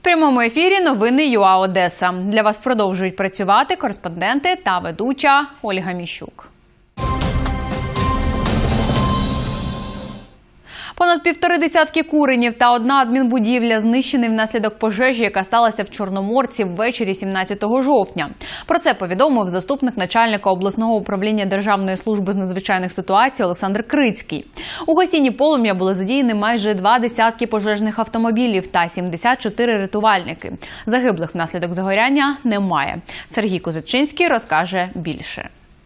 В прямому ефірі новини ЮА Одеса. Для вас продовжують працювати кореспонденти та ведуча Ольга Міщук. Понад 1,5 десятки куренів та одна адмінбудівля знищені внаслідок пожежі, яка сталася в Чорноморці ввечері 17 жовтня. Про це повідомив заступник начальника обласного управління Державної служби з надзвичайних ситуацій Олександр Крицький. У гасінні полум'я були задіяні майже 2 десятки пожежних автомобілів та 74 рятувальники. Загиблих внаслідок загоряння немає. Сергій Козачинський розкаже більше.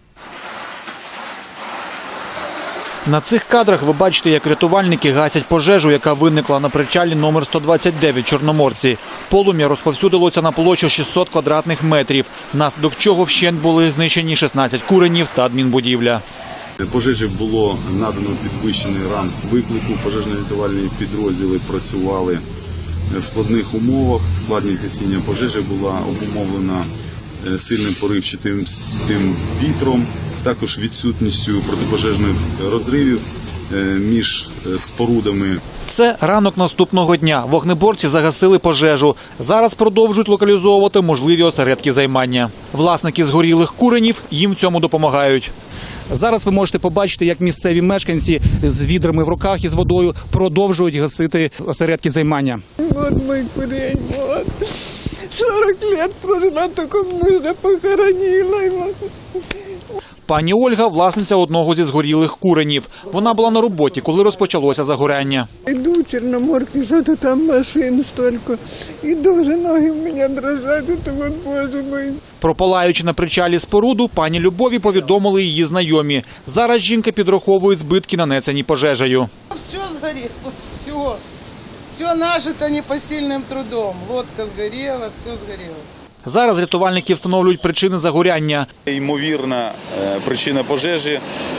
На цих кадрах ви бачите, як рятувальники гасять пожежу, яка виникла на причалі номер 129 Чорноморці. Полум'я розповсюдилося на площу 600 квадратних метрів, внаслідок чого вщент були знищені 16 куренів та адмінбудівля. Пожежі було надано підвищений ранг виклику. Пожежно-рятувальні підрозділи працювали в складних умовах. Складність гасіння пожежі була обумовлена сильним поривчатим вітром, також відсутністю протипожежних розривів між спорудами. Це ранок наступного дня. Вогнеборці загасили пожежу. Зараз продовжують локалізовувати можливі осередки займання. Власники згорілих куренів їм в цьому допомагають. Зараз ви можете побачити, як місцеві мешканці з відрами в руках і з водою продовжують гасити осередки займання. Вот мой курень, вот. 40 лет прожила, только мужа похоронила его. Пані Ольга – власниця одного зі згорілих куренів. Вона була на роботі, коли розпочалося загоряння. Иду в Черноморке, что-то там машин столько. Иду, уже ноги у меня дрожат, это вот, боже мой. Про палаючи на причалі споруду, пані Любові повідомили її знайомі. Зараз жінка підраховує збитки, нанесені пожежею. Все сгорело, все. Все нажито непосильным трудом. Лодка сгорела, все сгорело. Зараз рятувальники встановлюють причини загоряння. Ймовірна причина пожежі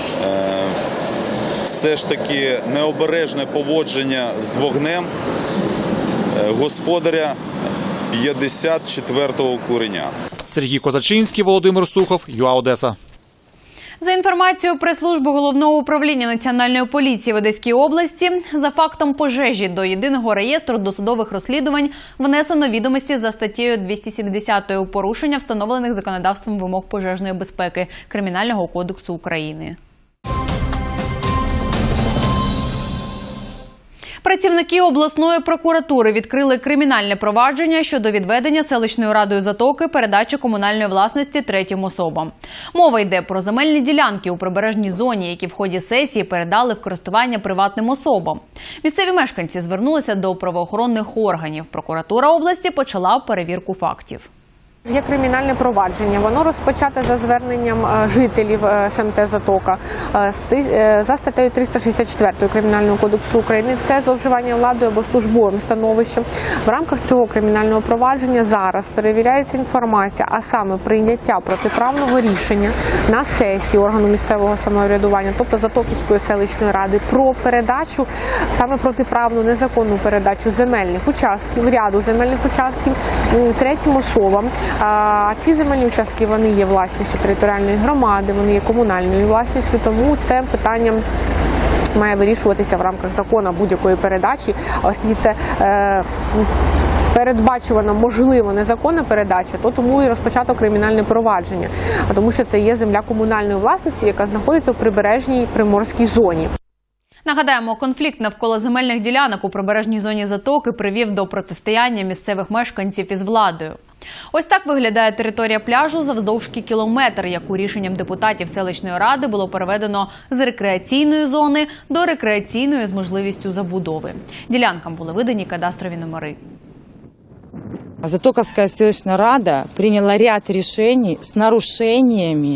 все ж таки необережне поводження з вогнем господаря 54-го куреня. Сергій Козачинський, Володимир Сухов, ЮА Одеса. За інформацією прес-служби Головного управління Національної поліції в Одеській області, за фактом пожежі до Єдиного реєстру досудових розслідувань внесено відомості за статтею 270 порушення встановлених законодавством вимог пожежної безпеки Кримінального кодексу України. Працівники обласної прокуратури відкрили кримінальне провадження щодо відведення селищною радою Затоки передачі комунальної власності третім особам. Мова йде про земельні ділянки у прибережній зоні, які в ході сесії передали в користування приватним особам. Місцеві мешканці звернулися до правоохоронних органів. Прокуратура області почала перевірку фактів. Є кримінальне провадження. Воно розпочате за зверненням жителів СМТ Затока за статтею 364 Кримінального кодексу України. Це зловживання владою або службовим становищем. В рамках цього кримінального провадження зараз перевіряється інформація, а саме прийняття протиправного рішення на сесії органу місцевого самоврядування, тобто Затоківської селищної ради, про передачу, саме протиправну, незаконну передачу земельних участків, ряду земельних участків третім особам. А ці земельні участки, вони є власністю територіальної громади, вони є комунальною власністю, тому це питання має вирішуватися в рамках закону будь-якої передачі, оскільки це передбачувана, можливо, незаконна передача, то тому і розпочато кримінальне провадження, тому що це є земля комунальної власності, яка знаходиться в прибережній приморській зоні. Нагадаємо, конфлікт навколо земельних ділянок у прибережній зоні Затоки привів до протистояння місцевих мешканців із владою. Ось так виглядає територія пляжу завдовжки кілометр, яку рішенням депутатів селищної ради було переведено з рекреаційної зони до рекреаційної з можливістю забудови. Ділянкам були видані кадастрові номери. Затоковская селищная рада приняла ряд решений с нарушениями.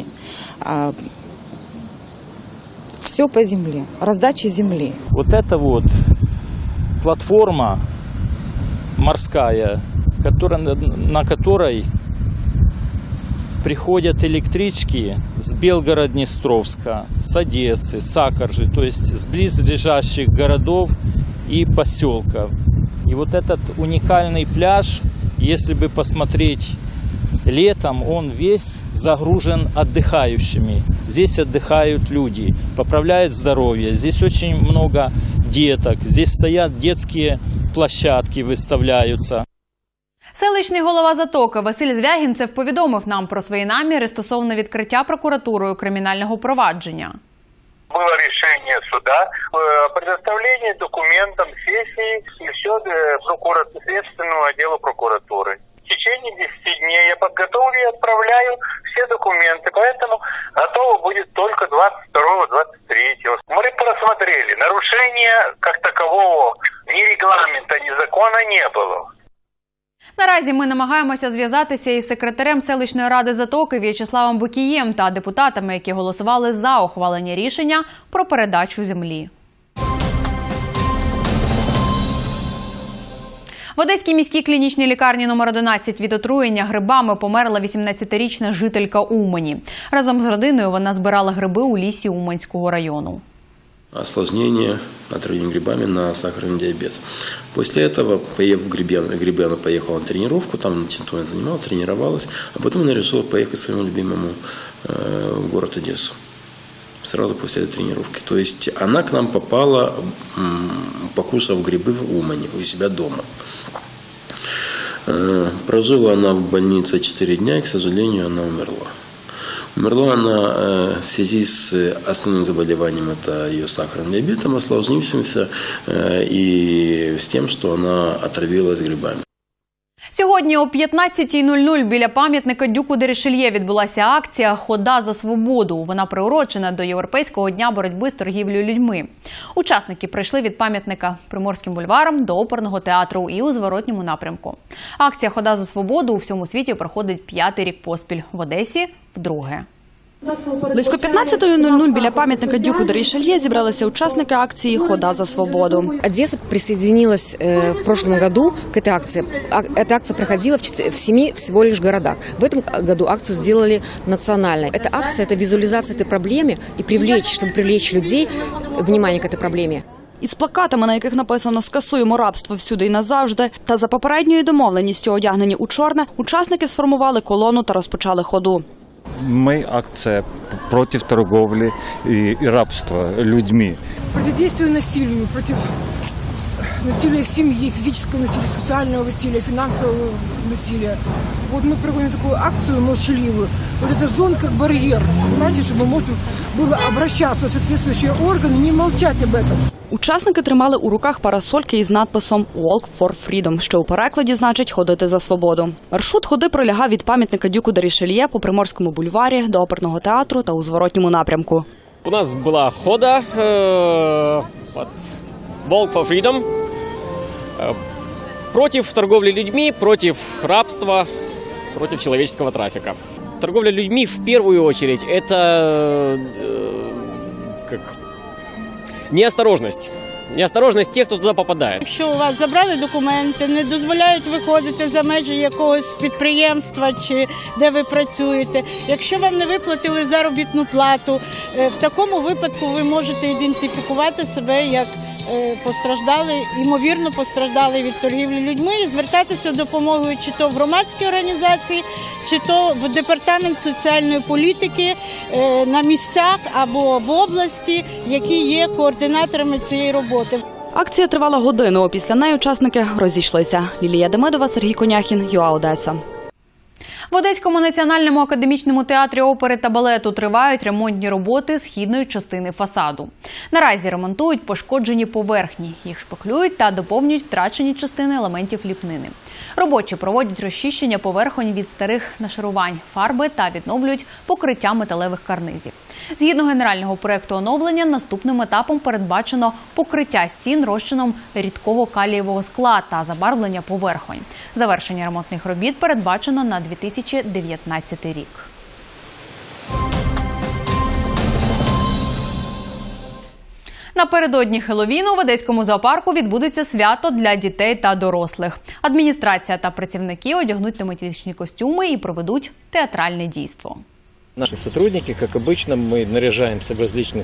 Все по земле, раздача земли. Вот эта вот платформа морская, на которой приходят электрички с Белгород-Днестровска, с Одессы, с Акаржи, то есть с близлежащих городов и поселков. И вот этот уникальный пляж, если бы посмотреть летом, он весь загружен отдыхающими. Здесь отдыхают люди, поправляют здоровье. Здесь очень много деток. Здесь стоят детские площадки, выставляются. Селищний голова Затоки Василь Звягінцев повідомив нам про свої наміри стосовно відкриття прокуратурою кримінального провадження. Было решение суда о предоставлении документам сессии и все следственному отделу прокуратуры. В течение 10 дней я подготовлю и отправляю все документы, поэтому готово будет только 22-23. Мы просмотрели. Нарушения как такового ни регламента, ни закона не было. Наразі ми намагаємося зв'язатися із секретарем селищної ради Затоки В'ячеславом Букієм та депутатами, які голосували за ухвалення рішення про передачу землі. В Одеській міській клінічній лікарні номер 11 від отруєння грибами померла 18-річна жителька Умані. Разом з родиною вона збирала гриби у лісі Уманського району. Осложнение отравления грибами на сахарный диабет. После этого, поев грибы, она поехала на тренировку, там чем-то занималась, тренировалась, а потом она решила поехать к своему любимому в город Одессу. Сразу после этой тренировки. То есть она к нам попала, покушав грибы в Умане, у себя дома. Прожила она в больнице 4 дня, и, к сожалению, она умерла. Умерла она в связи с основным заболеванием, это ее сахарным диабетом, осложнившимся, и с тем, что она отравилась грибами. Сьогодні о 15:00 біля пам'ятника Дюку де Рішельє відбулася акція «Хода за свободу». Вона приурочена до Європейського дня боротьби з торгівлею людьми. Учасники прийшли від пам'ятника Приморським бульваром до оперного театру і у зворотньому напрямку. Акція «Хода за свободу» у всьому світі проходить 5-й рік поспіль. В Одесі – вдруге. Близько 15:00 біля пам'ятника Дюку де Рішельє зібралися учасники акції «Хода за свободу». Одесса присоединилась в прошлом году к этой акции. Эта акция проходила в 7 всего лишь городах. В этом году акцию сделали национальной. Эта акция – это визуализация этой проблемы и чтобы привлечь людей внимание к этой проблеме. Із плакатами, на яких написано «Скасуємо рабство всюди і назавжди», та за попередньою домовленістю одягнені у чорне, учасники сформували колону та розпочали ходу. Мы акция против торговли и рабства людьми. Противодействие насилию, против насилия в семье, физического насилия, социального насилия, финансового насилия. Вот мы проводим такую акцию молчаливую. Вот это зон как барьер, понимаете, чтобы можно было обращаться в соответствующие органы, не молчать об этом. Учасники тримали у руках парасольки із надписом «Walk for Freedom», що у перекладі значить «Ходити за свободу». Маршрут ходи пролягав від пам'ятника Дюку де Рішельє по Приморському бульварі до оперного театру та у зворотньому напрямку. У нас була хода «Walk for Freedom» против торговли людьми, против рабства, против человеческого трафика. Торговля людьми в первую очередь – это неосторожность. Неосторожність тих, хто туди попадає. Якщо у вас забрали документи, не дозволяють виходити за межі якогось підприємства чи де ви працюєте, якщо вам не виплатили заробітну плату, в такому випадку ви можете ідентифікувати себе як постраждали, ймовірно постраждали від торгівлі людьми і звертатися з допомогою чи то в громадські організації, чи то в департамент соціальної політики на місцях або в області, які є координаторами цієї роботи. Акція тривала годину, а після неї учасники розійшлися. Лілія Демидова, Сергій Коняхін, ЮА Одеса. В Одеському національному академічному театрі опери та балету тривають ремонтні роботи східної частини фасаду. Наразі ремонтують пошкоджені поверхні. Їх шпаклюють та доповнюють втрачені частини елементів ліпнини. Робочі проводять розчищення поверхонь від старих нашарувань, фарби та відновлюють покриття металевих карнизів. Згідно генерального проєкту оновлення, наступним етапом передбачено покриття стін розчином рідкого калієвого скла та забарвлення поверхонь. Завершення ремонтних робіт передбачено на 2019 рік. Напередодні Хеллоуіну в Одеському зоопарку відбудеться свято для дітей та дорослих. Адміністрація та працівники одягнуть тематичні костюми і проведуть театральне дійство. Наши сотрудники, как обычно, мы наряжаемся в различных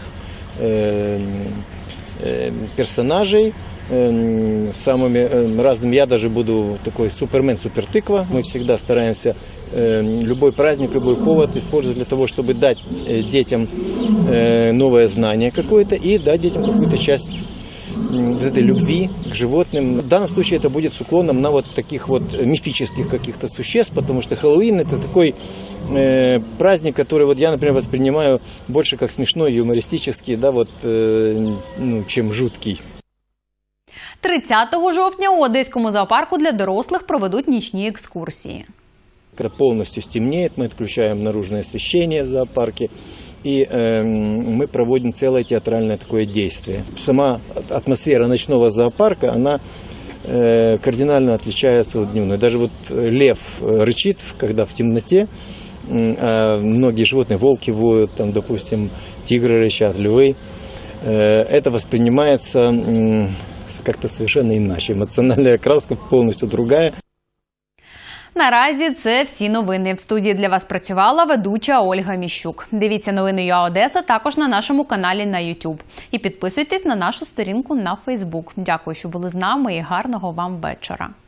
персонажей, самыми разными. Я даже буду такой супермен, супертыква. Мы всегда стараемся любой праздник, любой повод использовать для того, чтобы дать детям новое знание какое-то и дать детям какую-то часть этой любви к животным. В данном случае это будет с уклоном на вот таких вот мифических каких-то существ, потому что Хэллоуин – это такой праздник, который вот я, например, воспринимаю больше как смешной, юмористический, да, вот, чем жуткий. 30 жовтня у Одеському зоопарку для дорослих проведуть нічні екскурсії. Когда полностью стемнеет, мы отключаем наружное освещение в зоопарке, и мы проводим целое театральное такое действие. Сама атмосфера ночного зоопарка, она кардинально отличается от дневной. Даже вот лев рычит, когда в темноте, многие животные, волки воют, там, допустим, тигры рычат, львы. Это воспринимается как-то совершенно иначе. Эмоциональная окраска полностью другая. Наразі це всі новини. В студії для вас працювала ведуча Ольга Міщук. Дивіться новини ЮА Одеса також на нашому каналі на YouTube. І підписуйтесь на нашу сторінку на Facebook. Дякую, що були з нами і гарного вам вечора.